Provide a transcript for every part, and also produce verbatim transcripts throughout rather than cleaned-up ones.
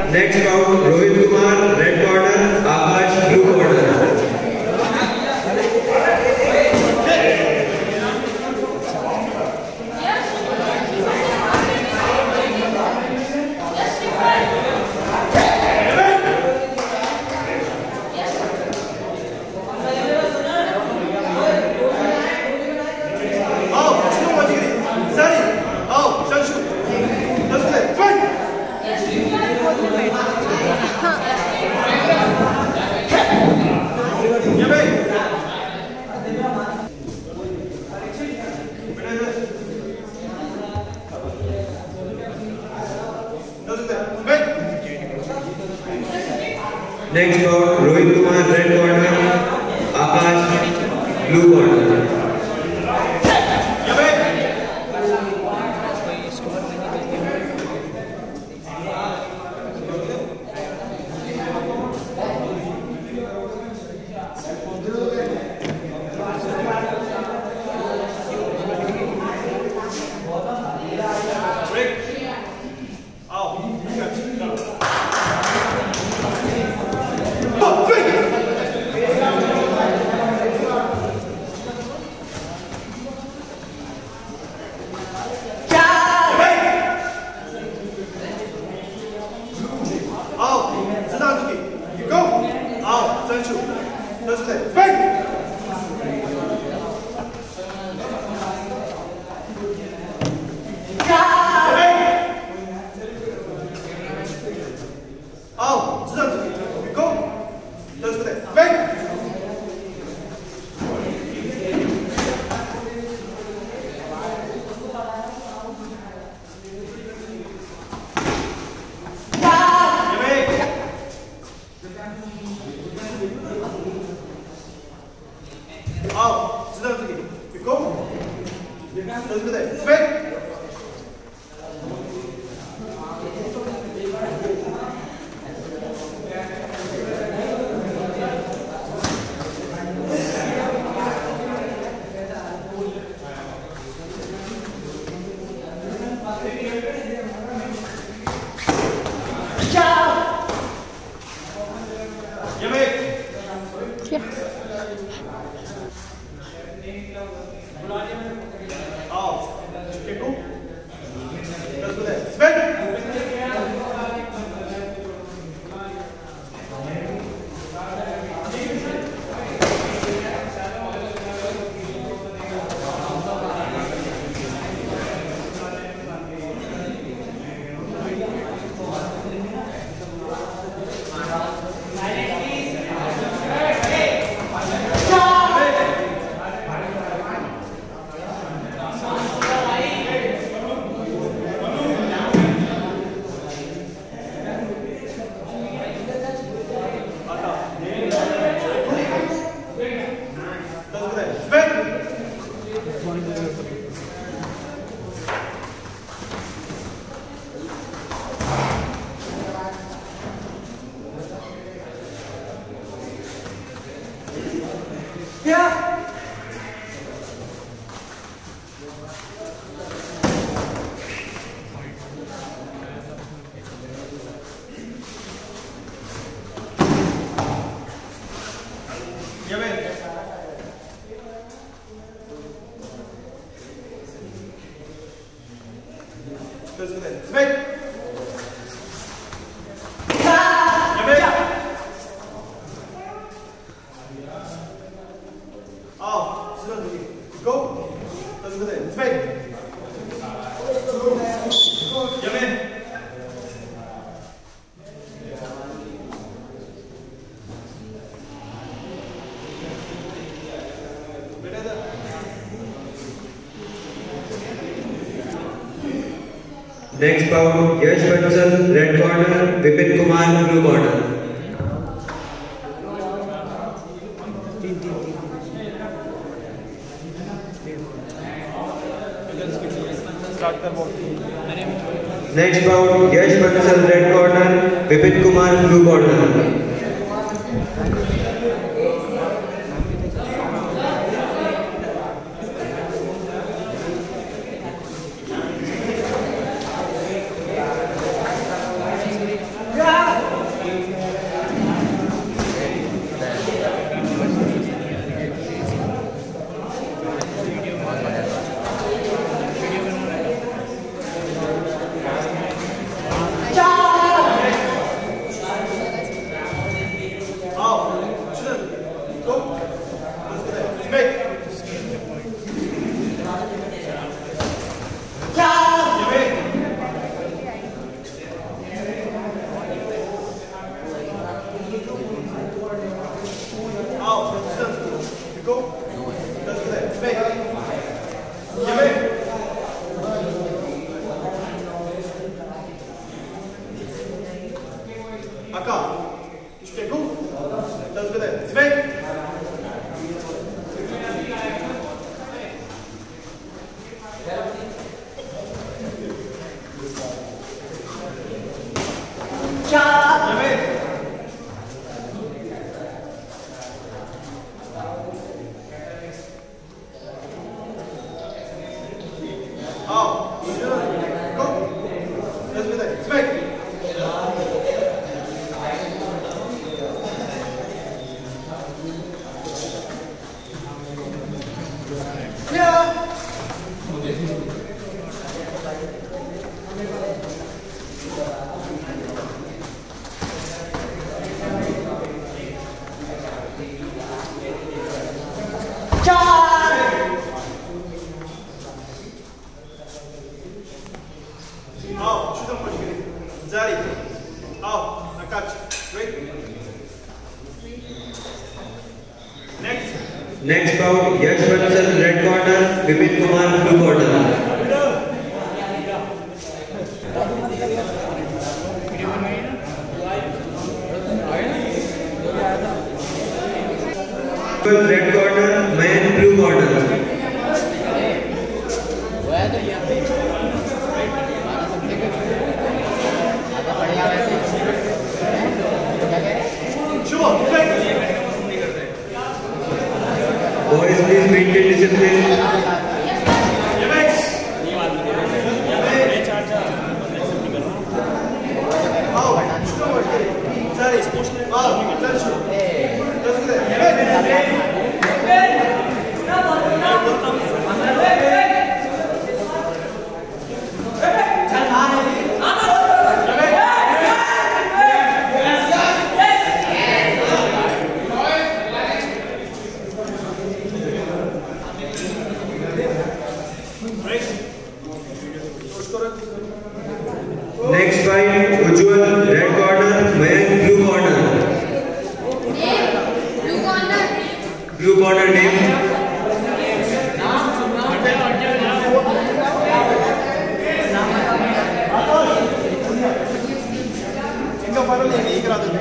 Next round, Rohit Kumar, red corner, Akash, blue corner. Next round, Rohit Kumar, red corner, Akash, blue corner. Next bout, Yash Bansal, red corner, Vipin Kumar, blue corner. Next bout, Yash Bansal, red corner, Vipin Kumar, blue corner. Yeah. Akash, stay cool. Let's go there. Swing. Next bout, Yash Vatsal, red corner, Vipin Kumar, blue corner. Red corner, man, blue corner. Boys, please maintain discipline. Next fight, Ujjwal, red corner, Mayank, blue corner. Name, blue corner. Blue corner name. इनका final यही करा देंगे.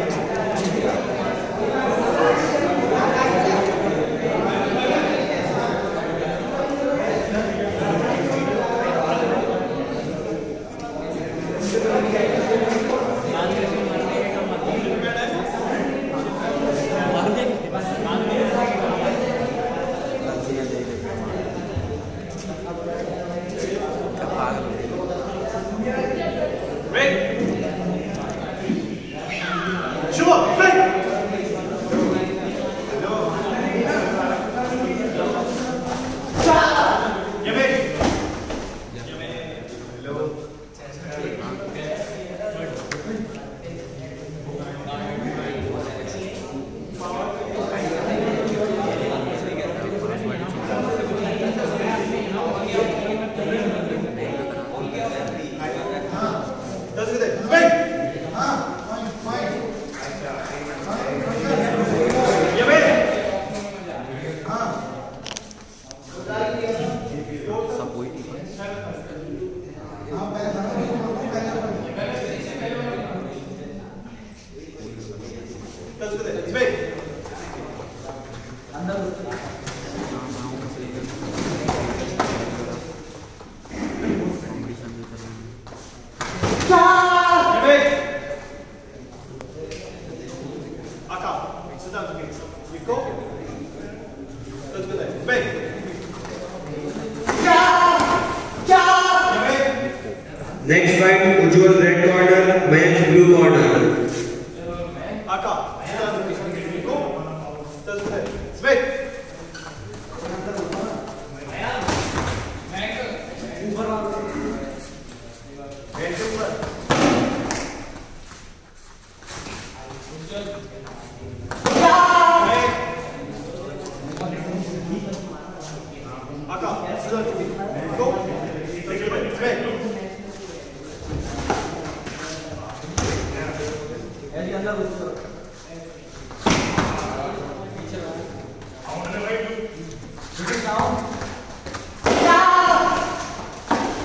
Next fight, Ujjwal, red corner, Mayank, blue corner.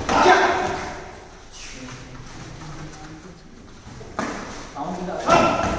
Up.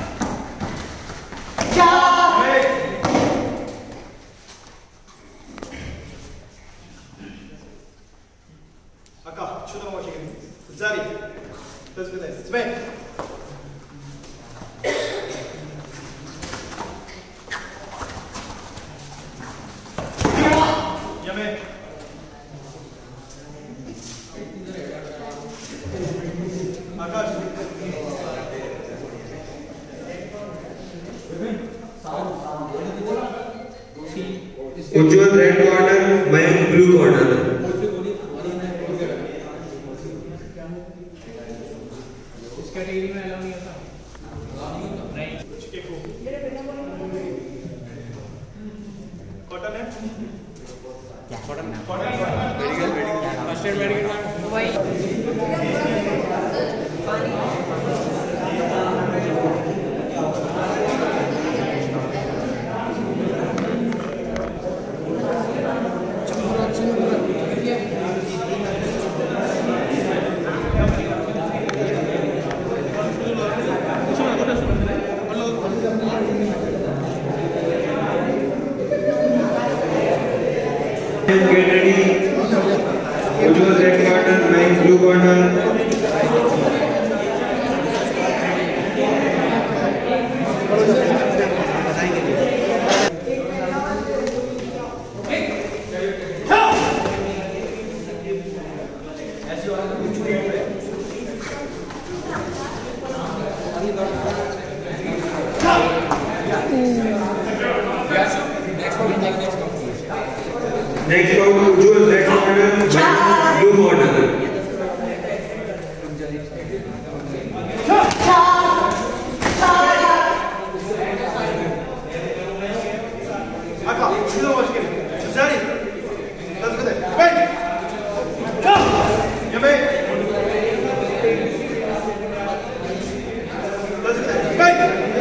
Ujjwal red corner, Mayank blue corner. इस category में allow नहीं होता नहीं cotton है cotton cotton medical medical first aid medical वही Get ready. Ujjwal red corner, Mayank blue corner. Next round, Ujjwal red corner, Mayank blue corner. Akash, slow watch game. Srajan, let's go there. Wait. Go. Yeah, mate. Let's go there. Wait.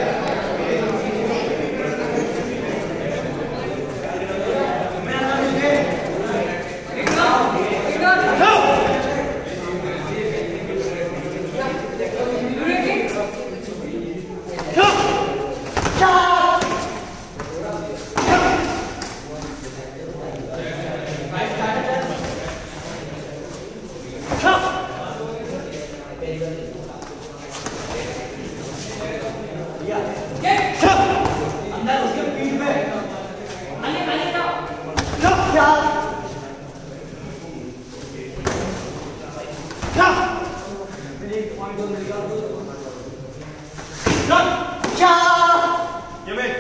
Yeah, mate.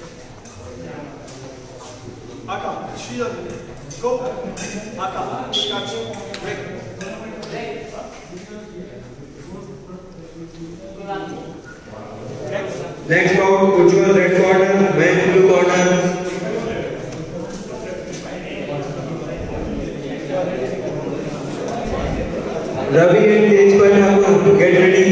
Akash, shield. Go. Akash, catch. Break. Next. Next round, Ujjwal red corner, Mayank blue corner. Ravi and Tejpal Thakur, get ready.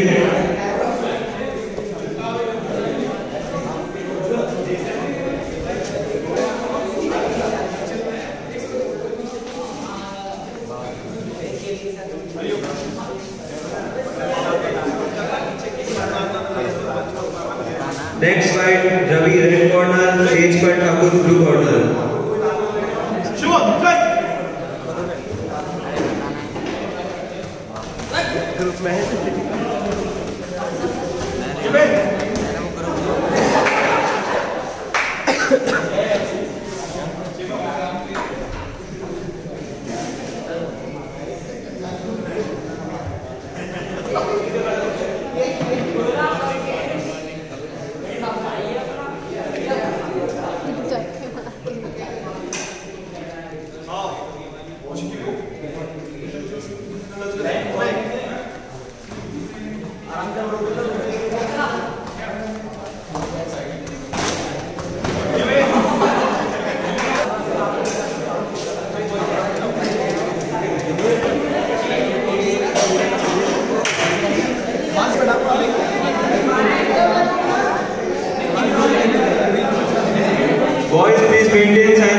Next fight, Ravi red corner, Tejpal Thakur blue corner. Sure, fight. Group में है Boys, please maintain silence.